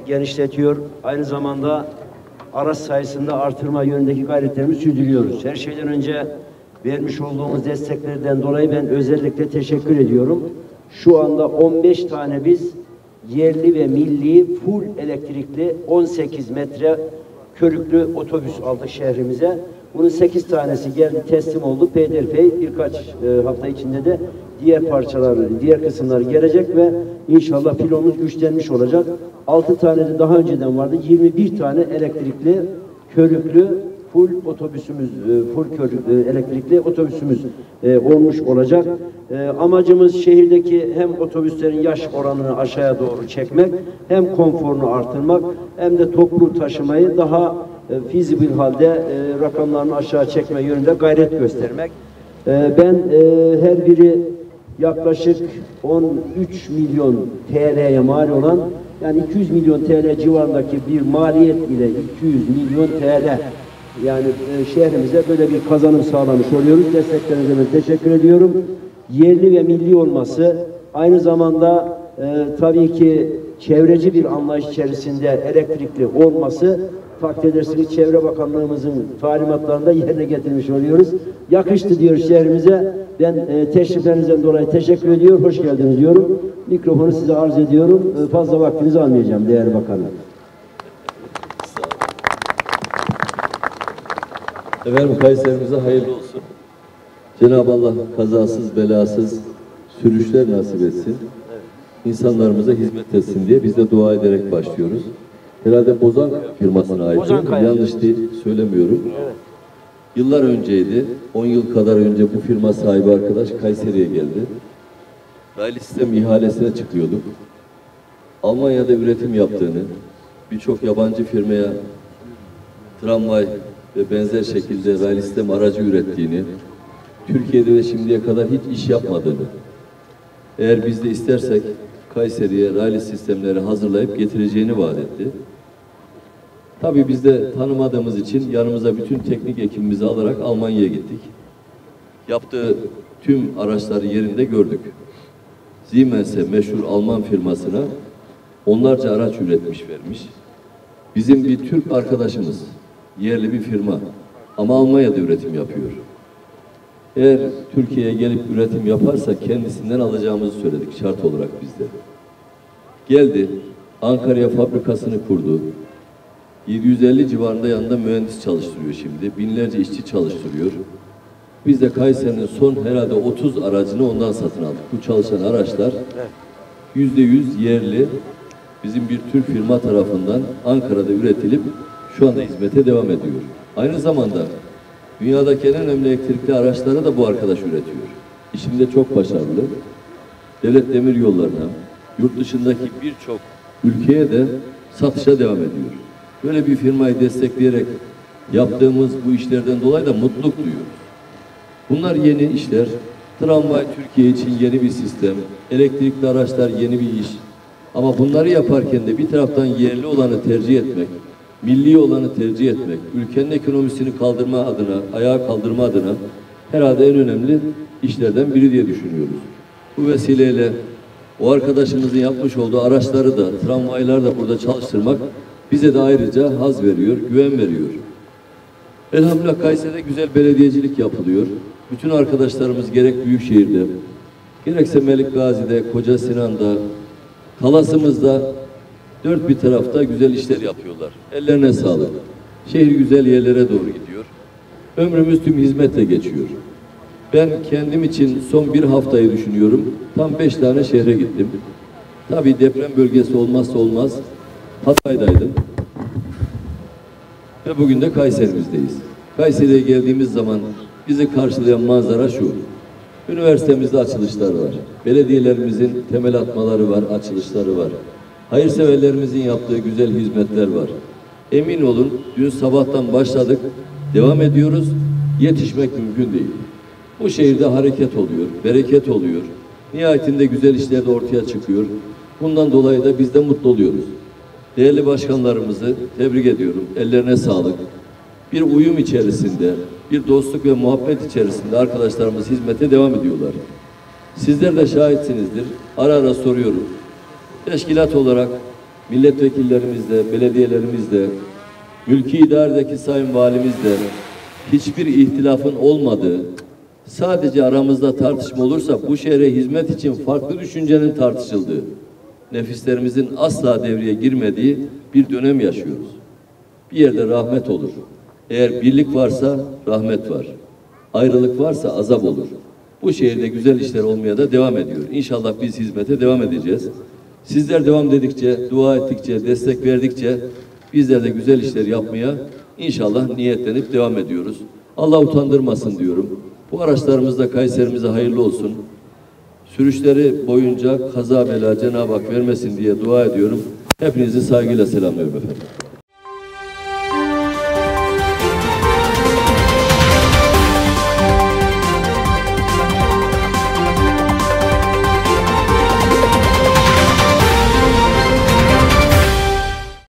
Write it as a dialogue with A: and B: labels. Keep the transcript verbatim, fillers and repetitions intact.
A: genişletiyor. Aynı zamanda araç sayısında artırma yönündeki gayretlerimizi sürdürüyoruz. Her şeyden önce vermiş olduğumuz desteklerden dolayı ben özellikle teşekkür ediyorum. Şu anda on beş tane biz yerli ve milli full elektrikli on sekiz metre körüklü otobüs aldık şehrimize. Bunun sekiz tanesi geldi, teslim oldu. Peyderpey birkaç e, hafta içinde de diğer parçaları, diğer kısımları gelecek ve inşallah pilonumuz güçlenmiş olacak. altı tane de daha önceden vardı. yirmi bir tane elektrikli körüklü full otobüsümüz, e, full körüklü elektrikli otobüsümüz e, olmuş olacak. E, amacımız şehirdeki hem otobüslerin yaş oranını aşağıya doğru çekmek, hem konforunu artırmak, hem de toplu taşımayı daha e, feasible halde e, rakamlarını aşağı çekme yönünde gayret göstermek. E, ben e, her biri yaklaşık on üç milyon T L'ye mal olan, yani iki yüz milyon T L civarındaki bir maliyet ile iki yüz milyon T L, yani e, şehrimize böyle bir kazanım sağlamış oluyoruz. Desteklerinize ben teşekkür ediyorum. Yerli ve milli olması, aynı zamanda e, tabii ki çevreci bir anlayış içerisinde elektrikli olması, takdir edersiniz Çevre Bakanlığımızın talimatlarında yerine getirmiş oluyoruz. Yakıştı diyoruz şehrimize. Ben e, teşriflerinizden dolayı teşekkür ediyorum. Hoş geldiniz diyorum. Mikrofonu size arz ediyorum. E, fazla vaktinizi almayacağım değerli bakanım.
B: Efendim, Kayserimize hayırlı olsun. Cenab-ı Allah kazasız belasız sürüşler nasip etsin. İnsanlarımıza hizmet etsin diye biz de dua ederek başlıyoruz. Herhalde Bozan firmasına ait. Yanlış değil, söylemiyorum. Evet. Yıllar önceydi. on yıl kadar önce bu firma sahibi arkadaş Kayseri'ye geldi. Raylı sistem ihalesine çıkıyorduk. Almanya'da üretim yaptığını, birçok yabancı firmaya tramvay ve benzer şekilde raylı sistem aracı ürettiğini, Türkiye'de de şimdiye kadar hiç iş yapmadığını, eğer biz de istersek Kayseri'ye raylı sistemleri hazırlayıp getireceğini vaat etti. Tabii biz de tanımadığımız için yanımıza bütün teknik ekibimizi alarak Almanya'ya gittik. Yaptığı tüm araçları yerinde gördük. Siemens'e, meşhur Alman firmasına onlarca araç üretmiş vermiş. Bizim bir Türk arkadaşımız, yerli bir firma ama Almanya'da üretim yapıyor. Eğer Türkiye'ye gelip üretim yaparsa kendisinden alacağımızı söyledik şart olarak bizde. Geldi, Ankara'ya fabrikasını kurdu. yedi yüz elli civarında yanında mühendis çalıştırıyor şimdi. Binlerce işçi çalıştırıyor. Biz de Kayseri'nin son herhalde otuz aracını ondan satın aldık. Bu çalışan araçlar yüzde yüz yerli, bizim bir Türk firma tarafından Ankara'da üretilip şu anda hizmete devam ediyor. Aynı zamanda dünyadaki en önemli elektrikli araçları da bu arkadaş üretiyor. İşinde çok başarılı. Devlet Demiryolları'na, yurt dışındaki birçok ülkeye de satışa devam ediyor. Böyle bir firmayı destekleyerek yaptığımız bu işlerden dolayı da mutluluk duyuyoruz. Bunlar yeni işler. Tramvay Türkiye için yeni bir sistem. Elektrikli araçlar yeni bir iş. Ama bunları yaparken de bir taraftan yerli olanı tercih etmek, milli olanı tercih etmek, ülkenin ekonomisini kaldırma adına, ayağa kaldırma adına herhalde en önemli işlerden biri diye düşünüyoruz. Bu vesileyle o arkadaşımızın yapmış olduğu araçları da, tramvayları da burada çalıştırmak bize de ayrıca haz veriyor, güven veriyor. Elhamdülillah Kayseri'de güzel belediyecilik yapılıyor. Bütün arkadaşlarımız gerek Büyükşehir'de, gerekse Melikgazi'de, Koca Sinan'da, Talas'ımızda dört bir tarafta güzel işler yapıyorlar. Ellerine sağlık. Şehir güzel yerlere doğru gidiyor. Ömrümüz tüm hizmetle geçiyor. Ben kendim için son bir haftayı düşünüyorum. Tam beş tane şehre gittim. Tabii deprem bölgesi olmazsa olmaz. Hatay'daydım. Ve bugün de Kayserimizdeyiz. Kayseri'ye geldiğimiz zaman bizi karşılayan manzara şu. Üniversitemizde açılışlar var. Belediyelerimizin temel atmaları var, açılışları var. Hayırseverlerimizin yaptığı güzel hizmetler var. Emin olun, dün sabahtan başladık, devam ediyoruz. Yetişmek mümkün değil. Bu şehirde hareket oluyor, bereket oluyor. Nihayetinde güzel işler de ortaya çıkıyor. Bundan dolayı da biz de mutlu oluyoruz. Değerli başkanlarımızı tebrik ediyorum. Ellerine sağlık. Bir uyum içerisinde, bir dostluk ve muhabbet içerisinde arkadaşlarımız hizmete devam ediyorlar. Sizler de şahitsinizdir. Ara ara soruyorum. Teşkilat olarak milletvekillerimizle, belediyelerimizle, mülki idaredeki sayın valimizle hiçbir ihtilafın olmadığı, sadece aramızda tartışma olursa bu şehre hizmet için farklı düşüncenin tartışıldığı, nefislerimizin asla devreye girmediği bir dönem yaşıyoruz. Bir yerde rahmet olur. Eğer birlik varsa rahmet var. Ayrılık varsa azap olur. Bu şehirde güzel işler olmaya da devam ediyor. İnşallah biz hizmete devam edeceğiz. Sizler devam dedikçe, dua ettikçe, destek verdikçe bizler de güzel işler yapmaya inşallah niyetlenip devam ediyoruz. Allah utandırmasın diyorum. Bu araçlarımız da Kayserimize hayırlı olsun. Sürüşleri boyunca kaza bela Cenab-ı Hak vermesin diye dua ediyorum. Hepinizi saygıyla selamlıyorum efendim.